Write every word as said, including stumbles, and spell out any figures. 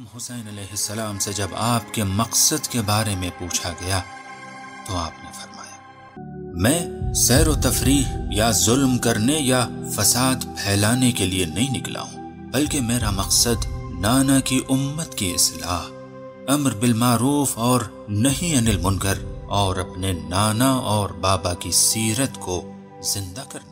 इमाम हुसैन अलैहिस्सलाम से जब आपके मकसद के बारे में पूछा गया तो आपने फरमाया, मैं सैर व तफरीह या जुल्म करने या फसाद फैलाने के लिए नहीं निकला हूँ, बल्कि मेरा मकसद नाना की उम्मत की इस्लाह, अम्र बिल मारूफ और नही अनिल मुनकर और अपने नाना और बाबा की सीरत को जिंदा करना।